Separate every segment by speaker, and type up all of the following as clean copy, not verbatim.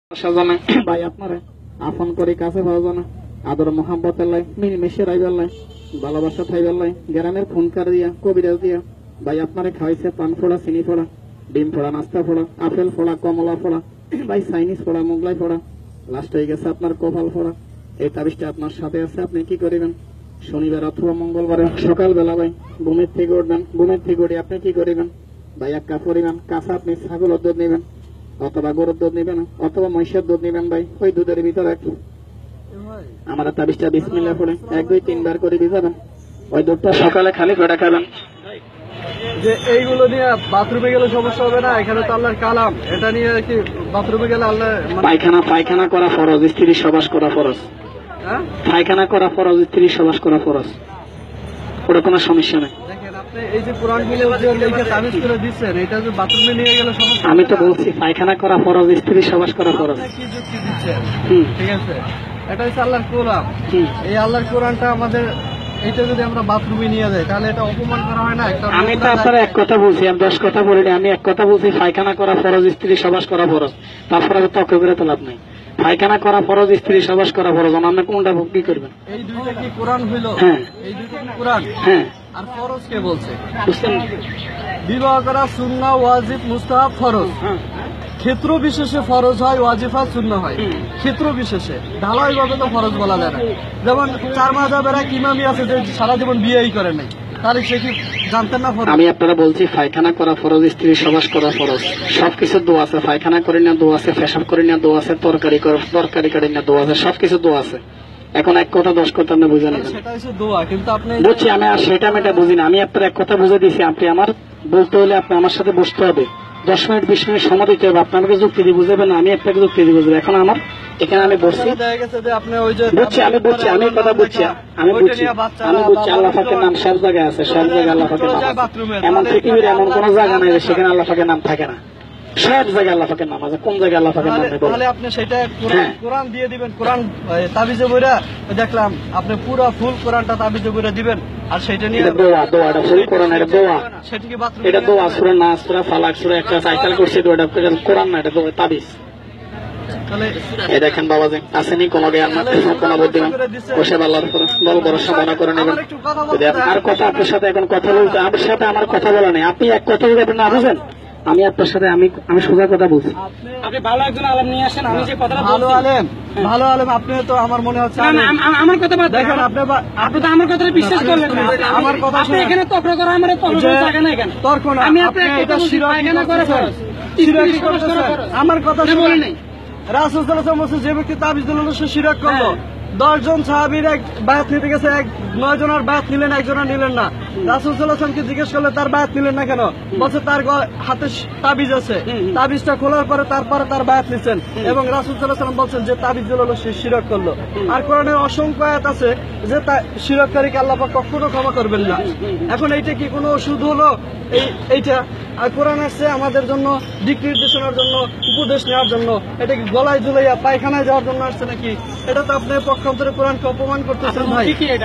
Speaker 1: সাজানে ভাই আপনারে আপন করে কাছে পাওয়া জানা আদর মোহাম্মতের লাই মিশে রাইবার লাই ভালোবাসা থাইবার লাই গ্রামের ফোনকার দিয়া কবিরাজ দিয়া ভাই আপনারে খাওয়াইছে পান ফোড়া চিনি ফোড়া ডিম ফোড়া নাস্তা ফোড়া আপেল ফোড়া কমলা ফোড়া ভাই চাইনিজ ফোড়া মোগলাই ফোড়া লাস্ট হয়ে গেছে আপনার কপাল ফোড়া। এই তাবিজটা আপনার সাথে আছে, আপনি কি করিবেন? শনিবার অথবা মঙ্গলবারে সকালবেলা ভাই ঘুমের থেকে উঠবেন, ঘুমের থেকে উঠে আপনি কি করিবেন ভাই? এক কাপ পরিমাণ কাঁচা আপনি ছাগলের দুধ নেবেন অথবা গরুর দুধ নেবেন অথবা মহিষের দুধ নেবেন ভাই। ওই দুধের ভিতরে আমার তাবিজটা বিসমিল্লাহ পড়ে 1-2-3 বার করে ভিজাবেন। ওই দুধটা সকালে খালি পেটে খাবেন।
Speaker 2: যে এইগুলো নিয়ে বাথরুমে গেলে সমস্যা হবে না? এখানে তো আল্লাহর কালাম, এটা নিয়ে কি বাথরুমে গেলে আল্লাহ
Speaker 1: পায়খানা করা ফরজ, স্ত্রী সবাস করা ফরজ।
Speaker 2: হ্যাঁ,
Speaker 1: পায়খানা করা ফরজ, স্ত্রী সবাস করা ফরজ, ওটা কোনো সমস্যা নেই।
Speaker 2: দেখেন আপনি এই যে কোরআন মিলে যে লিখে তাবিজ করে দিচ্ছেন, এটা যে বাথরুমে নিয়ে গেলে সমস্যা।
Speaker 1: আমি তো বলছি পায়খানা করা ফরজ, স্ত্রী সবাস করা ফরজ।
Speaker 2: কি যুক্তি দিচ্ছেন? ঠিক আছে, এটা হচ্ছে আল্লাহর কোরআন। এই আল্লাহর কোরআনটা আমাদের এটা যদি আমরা বাথরুমে নিয়ে যাই তাহলে এটা অপমান করা হয় না?
Speaker 1: আমি তো আপনার এক কথা বলছি, আমি 10 কথা বলিনি। আমি এক কথা বলছি, পায়খানা করা ফরজ, স্ত্রী সবাস করা ফরজ। তারপরে তর্ক করে তো লাভ নেই। পায়খানা করা ফরজ, স্ত্রী সবাস করা ফরজ, আপনি কোনটা কি করবেন?
Speaker 2: এই দুইটা কি কোরআন হইল?
Speaker 1: হ্যাঁ,
Speaker 2: এই দুইটা কি কোরআন?
Speaker 1: হ্যাঁ।
Speaker 2: আর ফরজ কে বলছে?
Speaker 1: বুঝছেন?
Speaker 2: বিবাহ করা সুন্নাহ, ওয়াজিব, মুস্তাহাব, ফরজ। ক্ষেত্র বিশেষে ফরজ হয়, ওয়াজিফা সুন্নাহ হয়। ক্ষেত্র বিশেষে ঢালাই ভাবে তো ফরজ বলা যায় না। যেমন 4 মাযহাবের এক ইমামই আছে যে সারা জীবন বিয়েই করে নাই, তাহলে সে কি জানতেন না ফরজ?
Speaker 1: আমি আপনারা বলছি পায়খানা করা ফরজ, স্ত্রী সবাস করা ফরজ। সবকিছু দোয়া আছে, পায়খানা করে না দোয়া আছে, পেশাব করে না দোয়া আছে, তরকারি করে না দোয়া আছে, সবকিছু দোয়া আছে। এখন এক কথা 10 কথা আপনি বুঝে নেবেন।
Speaker 2: সেটা হচ্ছে দোয়া, কিন্তু আপনি
Speaker 1: বুঝছি, আমি আর সেটা মেটা বুঝি না। আমি আপনার এক কথা বুঝে দিয়েছি, আপনি আমার বলতে হলে আপনি আমার সাথে বসতে হবে, 10 মিনিট 20 মিনিট সময় দিতে হবে। আপনি আমাকে যুক্তি দিয়ে বুঝাবেন না, আমি আপনাকে যুক্তি দিয়ে বুঝবো। এখন আমার এখানে আমি বসছি,
Speaker 2: দেখা গেছে যে আপনি ওই যে
Speaker 1: বুঝছি, আমি কথা বুঝছি, আল্লাহ পাকের নাম সব জায়গায় আছে, সব জায়গায় আল্লাহ পাকের নাম আছে। এমন পৃথিবীর এমন কোন জায়গা নাই যেখানে আল্লাহ পাকের নাম থাকে না। সব জায়গায় আল্লাহ পাকের নাম আছে। কোন জায়গায় আল্লাহ পাকের নাম নেই?
Speaker 2: তাহলে আপনি সেটা কোরআন দিয়ে দিবেন। কোরআন তাবিজে বইরা দেখলাম আপনি পুরো ফুল কোরআনটা তাবিজে বইরা দিবেন, আর সেটা নিয়ে
Speaker 1: দোয়া, এটা ফুল কোরআন, এটা দোয়া।
Speaker 2: সেটা কি বাথরুম?
Speaker 1: এটা দোয়া, সূরা নাস, সূরা ফালাক, সূরা একটা সাইকেল করছে, এটা কোরআন না, এটা দোয়া, তাবিজ।
Speaker 2: তাহলে
Speaker 1: এই দেখেন বাবাজি, আসেনি কোনো জ্ঞান না, কোনো বুদ্ধি না, বসে আল্লাহর উপর বল ভরসা মনে করে নেবেন। যদি আপনার কথা, আপনার সাথে এখন কথা বলতে, আমার সাথে আমার কথা বলা নেই। আপনি এক কথা যদি আপনি না বুঝেন, আমি আপনার সাথে আমি সোজা কথা বলছি।
Speaker 2: আপনি ভালো একজন আলেম নিয়ে আসেন, আমি যে কথাটা ভালো আলেম আপনি তো আমার মনে হচ্ছে
Speaker 1: আমার কথা
Speaker 2: দেখেন, আপনি তো আমার কথাটা বিশ্বাস করলেন না। আমার কথা আপনি এখানে তর্ক করা, আমার জায়গা নাই কেন তর্ক না? আমি আপনাকে এটা শিরক করে ফরজ, আমার কথা বলে নাই। রাসূল সাল্লাল্লাহু আলাইহি ওয়াসাল্লাম যে ব্যক্তি তাবিজ দিল সে শিরক করলো। 10 জন সাহাবীর এক বায়াত নিতে গেছে, 9 জনের বায়াত নিলেন, একজনের নিলেন না। রাসূল সাল্লাল্লাহু আলাইহি ওয়াসাল্লামকে জিজ্ঞেস করলে তার বায়াত নিলেন না কেন? বলছে তার হাতে তাবিজ আছে, তাবিজটা খোলার পরে তারপরে তার বায়াত নিছেন। এবং রাসূল সাল্লাল্লাহু আলাইহি ওয়াসাল্লাম বলছেন যে তাবিজ দিল সে শিরক করলো। আর কোরআনের অসংখ্য আয়াত আছে যে শিরককারীকে আল্লাহ পাক কখনো ক্ষমা করবেন না। এখন এইটা কি কোনো ওষুধ হলো? এইটা আর কোরআন আসছে আমাদের জন্য দিক নির্দেশনার জন্য, উপদেশ নেওয়ার জন্য। এটা কি গলায় ঝুলাইয়া পায়খানায় যাওয়ার জন্য আসছে নাকি? এটা তো আপনি পক্ষান্তরে কোরআনকে অপমান করতেছেন ভাই।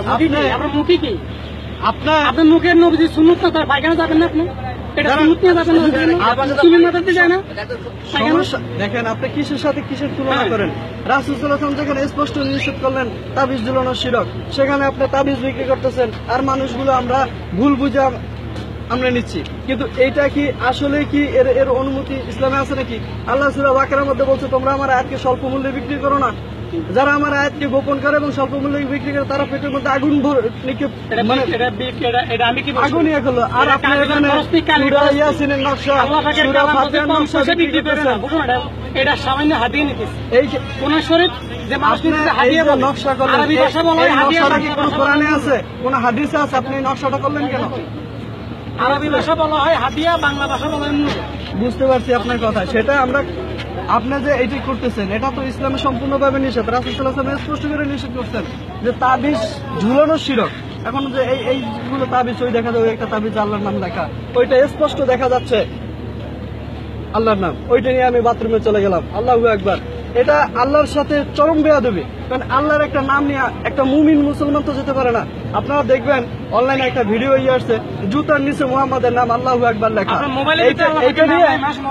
Speaker 1: আপনার মুখের নবী সুন্নাত না, তার পায়খানা যাবেন না আপনি? এটা সুন্নাত নিয়ে যাবেন না, তুমি মাথাতে যায় না।
Speaker 2: দেখেন আপনি কিসের সাথে কিসের তুলনা করেন? রাসূল সাল্লাল্লাহু আলাইহি ওয়াসাল্লাম যেখানে স্পষ্ট নিষেধ করলেন তাবিজ ঝুলানো শিরক, সেখানে আপনি তাবিজ বিক্রি করতেছেন। আর মানুষগুলো আমরা ভুল বুঝে আমরা নিচ্ছি। কিন্তু এইটা কি আসলে কি এর অনুমতি ইসলামে আছে নাকি? আল্লাহ সূরা বাকারার মধ্যে বলছে তোমরা আমার আয়াতকে স্বল্প মূল্যে বিক্রি করো না। যারা আমার আয়াতকে গোপন করে এবং স্বল্প মূল্যে বিক্রি করে তারা পেটের মধ্যে আগুন নিক্ষেপ, মানে আগুন ইয়ে করলো। আর আপনি এখানে সূরা ইয়াসিনের নকশা, সূরা ফাতিহার নকশা বিক্রি করতেছেন।
Speaker 1: এটা সামান্য হাদিয়ে নিতেছে।
Speaker 2: এই
Speaker 1: কোন শরীফ যে
Speaker 2: নকশা করলেন, এই নকশাটা কি কোনো কোরআনে আছে, কোন হাদিসে আছে? আপনি এই নকশাটা করলেন কেন?
Speaker 1: আরবি ভাষা বলা হয় হাদিয়া, বাংলা ভাষা বলা হয় নূর।
Speaker 2: বুঝতে পারছি আপনার কথা। সেটা আমরা, আপনি যে এইটি করতেছেন এটা তো ইসলামে সম্পূর্ণভাবে নিষেধ। রাসূল সাল্লাল্লাহু আলাইহি ওয়াসাল্লাম স্পষ্ট করে নিষেধ করছেন যে তাবিজ ঝুলানো শিরক। এখন যে এইগুলো তাবিজ, ওই দেখা যাবে একটা তাবিজ আল্লাহর নাম লেখা, ওইটা স্পষ্ট দেখা যাচ্ছে আল্লাহর নাম, ওইটা নিয়ে আমি বাথরুমে চলে গেলাম, আল্লাহু আকবার। এটা আল্লাহর সাথে চরম বেয়াদবি। কারণ আল্লাহর একটা নাম নিয়ে একটা মুমিন মুসলমান তো যেতে পারে না। আপনারা দেখবেন অনলাইনে একটা ভিডিও আসছে, জুতার নিচে মুহাম্মাদের নাম আল্লাহু আকবার লেখা। এইটা নিয়ে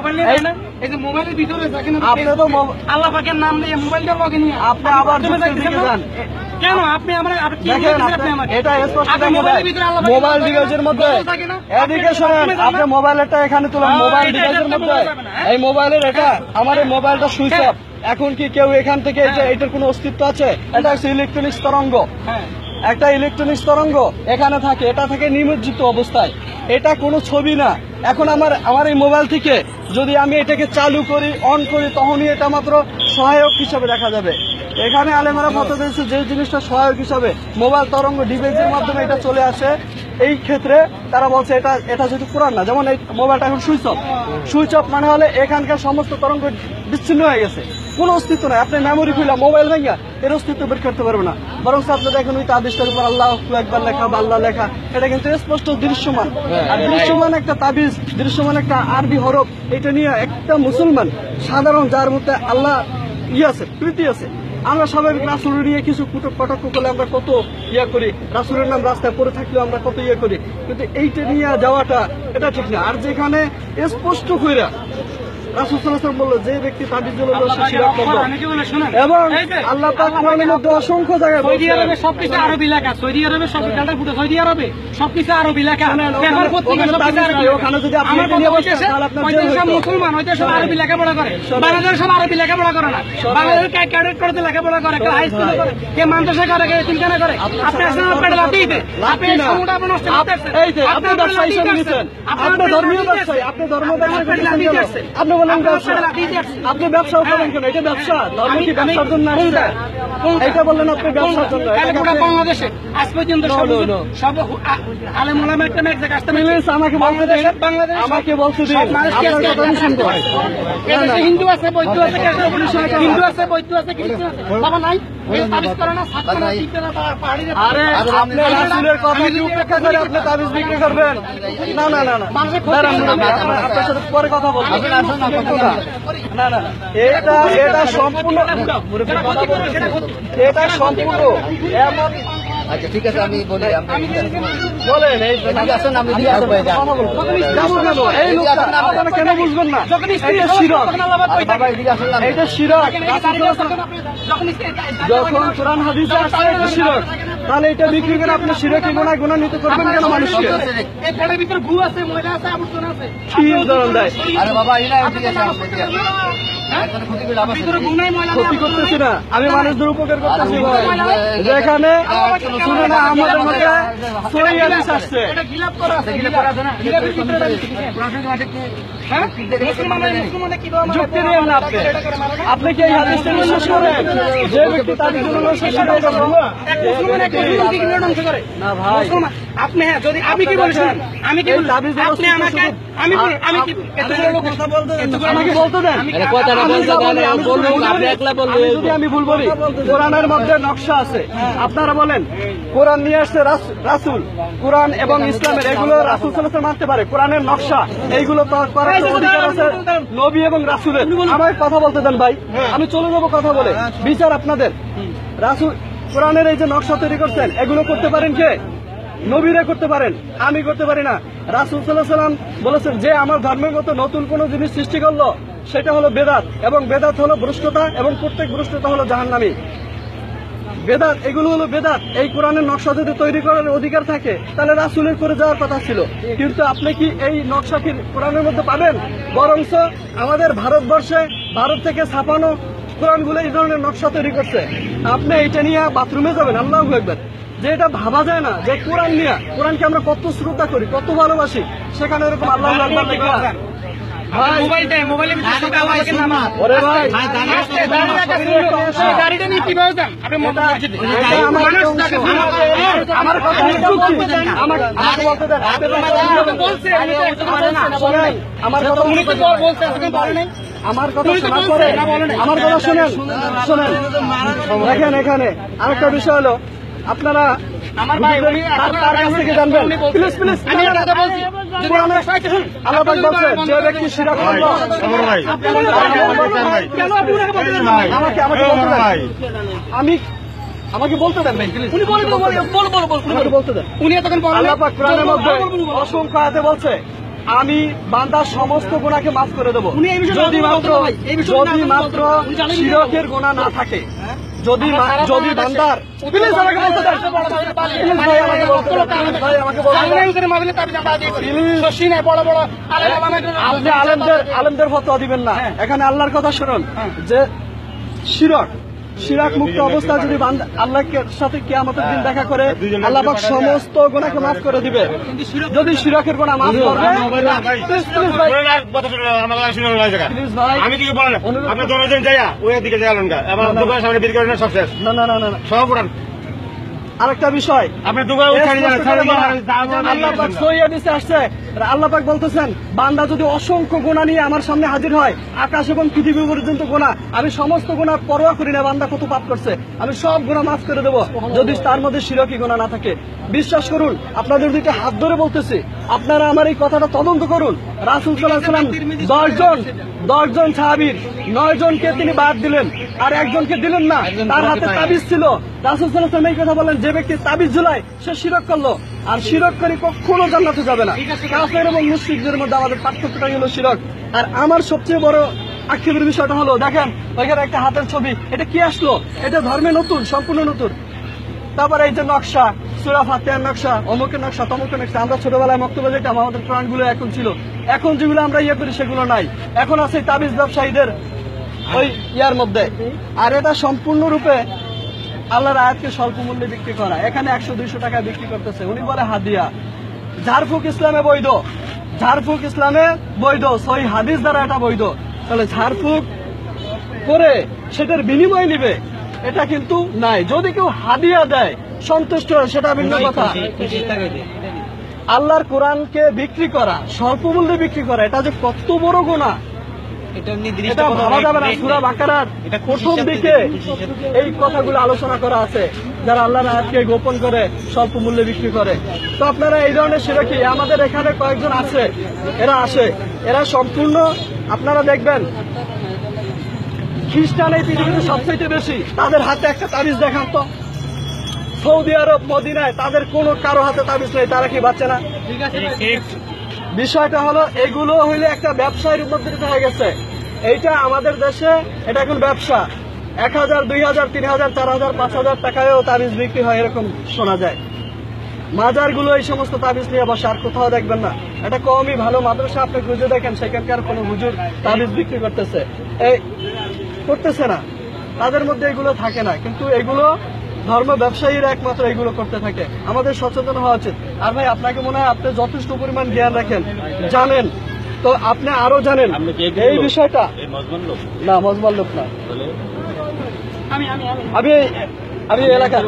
Speaker 1: মোবাইলের ভিতরে
Speaker 2: আপনি তো
Speaker 1: আল্লাহ পাকের নাম নিয়ে মোবাইলটা লগে নিয়ে
Speaker 2: আপনি আবার যুক্তির দিকে যান।
Speaker 1: কেন আপনি আমরা
Speaker 2: দেখেন এটা স্পষ্ট মোবাইল ডিভাইসের মধ্যে এদিকে শোনেন, আপনি মোবাইলটা এখানে তুলেন, মোবাইল ডিভাইসের মধ্যে এই মোবাইলের এটা আমার এই মোবাইলটা সুইচ অফ। এখন কি কেউ এখান থেকে এটার কোনো অস্তিত্ব আছে? এটা হচ্ছে ইলেকট্রনিক্স তরঙ্গ, একটা ইলেকট্রনিক্স তরঙ্গ এখানে থাকে, এটা থাকে নিমজ্জিত অবস্থায়, এটা কোনো ছবি না। এখন আমার এই মোবাইল থেকে যদি আমি এটাকে চালু করি, অন করি, তখনই এটা মাত্র সহায়ক হিসাবে দেখা যাবে। এখানে আলেমারা ফটো দিয়েছে যে জিনিসটা সহায়ক হিসাবে মোবাইল তরঙ্গ ডিভাইসের মাধ্যমে এটা চলে আসে। এই ক্ষেত্রে তারা বলছে এটা যদি কোরআন না, যেমন এই মোবাইলটা এখন সুইচ অফ মানে হলে এখানকার সমস্ত তরঙ্গ বিচ্ছিন্ন হয়ে গেছে, কোনো অস্তিত্ব নাই। আপনি মেমোরি খুলে মোবাইল ভেঙে এর অস্তিত্ব বের করতে পারবে না। বরং আপনি দেখেন ওই তাবিজটার উপর আল্লাহু আকবার লেখা বা আল্লাহ লেখা, এটা কিন্তু স্পষ্ট দৃশ্যমান। আর দৃশ্যমান একটা তাবিজ, দৃশ্যমান একটা আরবি হরফ, এটা নিয়ে একটা মুসলমান সাধারণ যার মধ্যে আল্লাহ আছে, প্রীতি আছে, আমরা স্বাভাবিক রাসূলের নিয়ে কিছু কটাক্ষ করলে আমরা কত করি, রাসূলের নাম রাস্তায় পড়ে থাকলেও আমরা কত করি, কিন্তু এইটা নিয়ে যাওয়াটা এটা ঠিক না। আর যেখানে স্পষ্ট কইরা রাসূল সাল্লাল্লাহু আলাইহি ওয়াসাল্লাম বলল যে ব্যক্তি তাবিজ দিল সে শিরক করবে, এবং আল্লাহ পাক কোরআনের মধ্যে অসংখ্য জায়গায়
Speaker 1: সৌদি আরবে সবকিছু আরবি লেখা, সৌদি আরবে সব ডাটা ফুটে, সৌদি আরবে সবকিছু আরবি লেখা, পেপার পত্রিকা সবকিছু আরবি।
Speaker 2: ওখানে যদি আপনি
Speaker 1: আমার কথা হচ্ছে সব মুসলমান হইতে সব আরবি লেখাপড়া করে, বাংলাদেশ সব আরবি লেখাপড়া করে না, বাংলাদেশ ক্যাডেট করতে লেখাপড়া করে, হাই স্কুলে করে, কে মাদ্রাসা করে, কে তিনখানা করে। আপনি আসলে আপনার লাঠিতে আপনি সমুদ্র আপনি নষ্ট করতেছেন,
Speaker 2: আপনি ব্যবসা হিসেবে নিছেন, আপনি ধর্মীয় ব্যবসায়ী, আপনি ধর্ম ব্যবসা করতেছেন, আপনি বলেন ব্যবসা, আপনি ব্যবসাও করেন কেন? এটা ব্যবসা, ধর্ম কি ব্যবসার জন্য আসছে? এটা বললেন আপনি ব্যবসার জন্য।
Speaker 1: বাংলাদেশে আজ পর্যন্ত সব আলেম ওলামা একটা এক জায়গায় আসতে
Speaker 2: আমাকে বলতে দেন, আমাকে বলতে দিন, আপনার কথা আমি শুনবো।
Speaker 1: হিন্দু আছে, বৌদ্ধ আছে, হিন্দু আছে, বৌদ্ধ আছে, খ্রিস্টান আছে, বাবা নাই তাবিজ করে না, ছাত্র না, টিপে না, পাহাড়ি না।
Speaker 2: আরে আপনি রাসূলের কথা কি উপেক্ষা করে আপনি তাবিজ বিক্রি করবেন? না না না না, আপনার সাথে পরে কথা বলবো। না না, এটা সম্পূর্ণ এমন।
Speaker 3: আচ্ছা ঠিক আছে, আমি বলি,
Speaker 2: বলেন এই
Speaker 3: আসেন, আমি দিয়ে আসবো।
Speaker 2: যাবো কেন? এই লোকটা আপনারা কেন বুঝবেন না? এটা শিরক, এটা শিরক। যখন কোরআন হাদিসে আসছে এটা শিরক, তাহলে এটা বিক্রি করে আপনি শিরকি গুনাহ নিতে করবেন কেন মানুষকে?
Speaker 1: এই পেটের ভিতর গু আছে, ময়লা আছে, আবর্জনা আছে,
Speaker 2: কি উদাহরণ দেয়?
Speaker 3: আরে বাবা এই না
Speaker 2: ক্ষতি করতেছি না, আমি মানুষদের উপকার করতেছি। যেখানে শুনে না আমাদের মধ্যে সহি হাদিস আসছে, যুক্তি দিয়েন না আপনি। আপনি কি এই হাদিসটা বিশ্বাস করেন যে ব্যক্তি তার জন্য না ভাই?
Speaker 1: আপনি যদি আমি কি বলছেন, আমি কি আপনি আমাকে আমি
Speaker 2: কথা বলতে আমাকে বলতে দেন, যদি আমি ভুল বলি। কোরআনের মধ্যে নকশা আছে, আপনারা বলেন কোরআন নিয়ে আসছে রাসূল, কোরআন এবং ইসলামের এগুলো রাসূল সাল্লাল্লাহু আলাইহি ওয়াসাল্লাম মানতে পারে, কোরআনের নকশা এইগুলো তো করার অধিকার আছে নবী এবং রাসূলের। আমায় কথা বলতে দেন ভাই, আমি চলে যাবো কথা বলে। বিচার আপনাদের। রাসূল কোরআনের এই যে নকশা তৈরি করছেন, এগুলো করতে পারেন কে? নবীরা করতে পারেন, আমি করতে পারি না। রাসূল সাল্লাল্লাহু আলাইহি ওয়াসাল্লাম বলেছেন যে আমার ধর্মের মতো নতুন কোন জিনিস সৃষ্টি করলো সেটা হলো বেদাত, এবং বেদাত হলো ভ্রষ্টতা, এবং প্রত্যেক ভ্রষ্টতা হলো জাহান্নামী। বেদাত, এগুলো হলো বেদাত। এই কোরআনের নকশা যদি তৈরি করার অধিকার থাকে তাহলে রাসূলের করে যাওয়ার কথা ছিল, কিন্তু আপনি কি এই নকশা কি কোরআনের মধ্যে পাবেন? বরঞ্চ আমাদের ভারতবর্ষে ভারত থেকে ছাপানো কোরআনগুলো এই ধরনের নকশা তৈরি করছে। আপনি এইটা নিয়ে বাথরুমে যাবেন, আল্লাহু আকবার। যে এটা ভাবা যায় না যে কোরআন নিয়ে, কোরআনকে আমরা কত শ্রদ্ধা করি, কত ভালোবাসি, সেখানে এরকম আল্লাহু আকবার লেখা।
Speaker 1: মোবাইলের ভিতরে সব আল্লাহকে নাম।
Speaker 2: ওরে ভাই,
Speaker 1: গাড়িটা নিয়ে কিভাবে যান? আপনি
Speaker 2: আমার কথা আমাকে বলতে দেন। আমার কথা
Speaker 1: উনি তো বলছে বলে নাই,
Speaker 2: আমার কথা শোনার পরে আমার কথা শোনেন। দেখেন এখানে আরেকটা বিষয় হলো, আপনারা আমার ভাই তার কাছ থেকে জানবেন প্লিজ প্লিজ আমি কথা বলছি আল্লাহ পাক বলছে যে ব্যক্তি শিরক করলো কেন আপনি ওনাকে বলতে দেন আমাকে বলতে দেন আমাকে বলতে দেন ভাই উনি বলে বলতে দেন উনি এতক্ষণ আল্লাহ পাক কোরআনের মধ্যে অসংখ্য আয়াতে বলছে আমি বান্দার সমস্ত গুনাহকে মাফ করে দেবো যদি মাত্র শিরকের গুনাহ না থাকে যদি বান্দার প্লিজ আমাকে বলতে দেন ভাই আমাকে বলতে আপনি আলেমদের ফতোয়া দিবেন না এখানে আল্লাহর কথা শুনুন যে শিরক মুক্ত অবস্থা যদি আল্লাহর সাথে কিয়ামতের দিন দেখা করে আল্লাহ পাক সমস্ত গুনাহকে মাফ করে দিবে যদি শিরকের গুনাহ মাফ করবে
Speaker 4: আমি কি বলেন আপনি দশজন যাইয়া ওই দিকে যাইলেন এবার দোকানের সামনে বিক্রি করেন সব শেষ
Speaker 2: না
Speaker 4: সব উড়ান
Speaker 2: আরেকটা বিষয়
Speaker 4: আপনি দোকান
Speaker 2: আল্লাহ পাক সহিহ হাদিসে আসছে আল্লাহ পাক বলতেছেন বান্দা যদি অসংখ্য গুনাহ নিয়ে আমার সামনে হাজির হয় আকাশ এবং পৃথিবী পর্যন্ত গুনাহ আমি সমস্ত গুনাহ পরোয়া করি না বান্দা কত পাপ করছে আমি সব গুনাহ মাফ করে দেব যদি তার মধ্যে শিরকি গুনাহ না থাকে বিশ্বাস করুন আপনাদের দুইটা হাত ধরে বলতেছি আপনারা আমার এই কথাটা তদন্ত করুন রাসূল সাল্লাল্লাহু আলাইহি ওয়াসাল্লাম 10 জন সাহাবীর 9 জনকে তিনি বাদ দিলেন আর একজনকে দিলেন না তার হাতে তাবিজ ছিল রাসূল সাল্লাল্লাহু আলাইহি ওয়াসাল্লাম এই কথা বলেন যে ব্যক্তি তাবিজ ঝুলায় সে শিরক করলো আর শিরক করে কখনো জান্নাতে যাবে না কাফের এবং মুশরিকদের মধ্যে আমাদের পার্থক্যটা হলো শিরক আর আমার সবচেয়ে বড় আক্ষেপের বিষয়টা হলো দেখেন ওইখানে একটা হাতের ছবি এটা কি আসলো এটা ধর্মে নতুন সম্পূর্ণ নতুন তারপরে এই যে নকশা সূরা ফাতিহার নকশা অমুকের নকশা তমুকের নকশা আমরা ছোটবেলায় মক্তব্যে যেতাম আমাদের প্রাণগুলো এখন ছিল এখন যেগুলো আমরা করি সেগুলো নাই এখন আছে তাবিজ ব্যবসায়ীদের ওই ইয়ার মধ্যে আর এটা সম্পূর্ণরূপে আল্লাহর আয়াতকে স্বল্প মূল্যে বিক্রি করা এখানে 100-200 টাকায় বিক্রি করতেছে উনি বলে হাদিয়া ঝাড়ফুঁক ইসলামে বৈধ সহিহ হাদিস দ্বারা এটা বৈধ তাহলে ঝাড়ফুঁক করে সেটার বিনিময় নিবে এটা কিন্তু নাই যদি কেউ হাদিয়া দেয় সন্তুষ্ট হয় সেটা ভিন্ন কথা আল্লাহর কোরআনকে বিক্রি করা স্বল্প মূল্যে বিক্রি করা এটা যে কত বড় গুনাহ এটা ভাবা যাবে না সূরা বাকারার প্রথম দিকে এই কথাগুলো আলোচনা করা আছে যারা আল্লাহর আয়াতকে গোপন করে স্বল্প মূল্যে বিক্রি করে তো আপনারা এই ধরনের শিরকি আমাদের এখানে কয়েকজন আছে এরা সম্পূর্ণ আপনারা দেখবেন খ্রিস্টান এই পৃথিবীতে সবচেয়ে বেশি তাদের হাতে একটা তাবিজ দেখান তো সৌদি আরব মদিনায় তাদের কারো হাতে তাবিজ নেই তারা কি বাচ্চা না বিষয়টা হলো এগুলো হইলে একটা ব্যবসায় রূপান্তরিত হয়ে গেছে এইটা আমাদের দেশে এটা এখন ব্যবসা 1000, 2000, 3000, 4000, 5000 টাকায়ও তাবিজ বিক্রি হয় এরকম শোনা যায় মাজারগুলো এই সমস্ত তাবিজ নিয়ে বসে আর কোথাও দেখবেন না এটা কমই ভালো মাদ্রাসা আপনি খুঁজে দেখেন সেখানকার কোন হুজুর তাবিজ বিক্রি করতেছে না তাদের মধ্যে এগুলো থাকে না কিন্তু এগুলো ধর্ম ব্যবসায়ীরা একমাত্র এগুলো করতে থাকে আমাদের সচেতন হওয়া উচিত আর ভাই আপনাকে মনে হয় আপনি যথেষ্ট পরিমাণ জ্ঞান রাখেন জানেন তো আপনি আরো জানেন এই বিষয়টা না মজমাল লোক না আমি এলাকার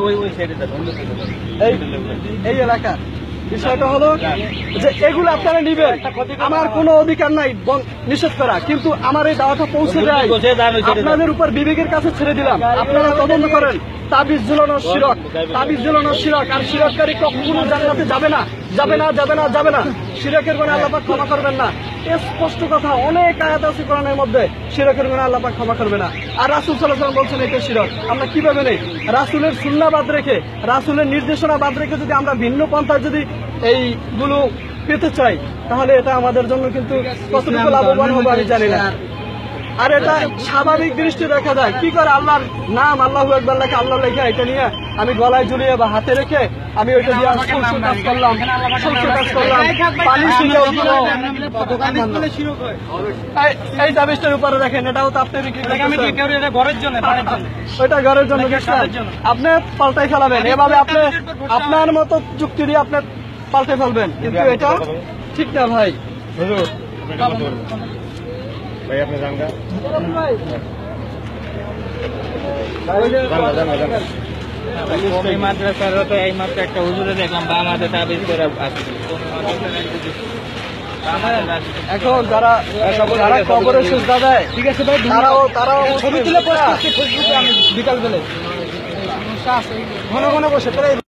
Speaker 2: এই এলাকার বিষয়টা হলো যে এগুলো আপনারা নিবেন আমার কোনো অধিকার নাই নিষেধ করা কিন্তু আমার এই দাওয়াটা পৌঁছে যায় আপনাদের উপর বিবেকের কাছে ছেড়ে দিলাম আপনারা তদন্ত করেন তাবিজ ঝুলানোর শিরক আর শিরককারী কখনো জান্নাতে যাবে না শিরকের গুনাহ আল্লাহ পাক ক্ষমা করবেন না স্পষ্ট কথা অনেক আয়াত আছে কোরআনের মধ্যে শিরকের গুনাহ আল্লাহ পাক ক্ষমা করবে না আর রাসূল সাল্লাল্লাহু আলাইহি ওয়াসাল্লাম বলছেন এটা শিরক আমরা কিভাবে নেই রাসূলের সুন্নাহ বাদ রেখে রাসূলের নির্দেশনা বাদ রেখে যদি আমরা ভিন্ন পন্থায় যদি এইগুলো পেতে চাই তাহলে এটা আমাদের জন্য কিন্তু কতটুকু লাভবান হবে আমি জানি না আর এটা স্বাভাবিক দৃষ্টি দেখা যায় কি করে আল্লাহর নাম আল্লাহু আকবার লেখা আল্লাহ লেখা এটা নিয়ে আমি গলায় ঝুলিয়ে বা হাতে রেখে আমি ওইটা দিয়ে কাজ করলাম পানি এই তাবিজটার উপরে দেখেন এটাও তো আপনি ওইটা ঘরের জন্য আপনি পাল্টাই ফেলাবেন এভাবে আপনি আপনার মতো যুক্তি দিয়ে আপনি পাল্টে ফেলবেন কিন্তু এটা ঠিক না ভাই
Speaker 4: ভাই আপনি জানগা
Speaker 3: মাদ্রাসার তো এই মাত্র একটা হুজুরে দেখলাম বা আমাদের তাবিজ করে
Speaker 2: এখন যারা খবরে সুবিধা দেয় ঠিক আছে ভাই তারাও ছবি তুলে পোস্ট করছে ফেসবুকে আমি বিকাল বেলে ঘন ঘন বসে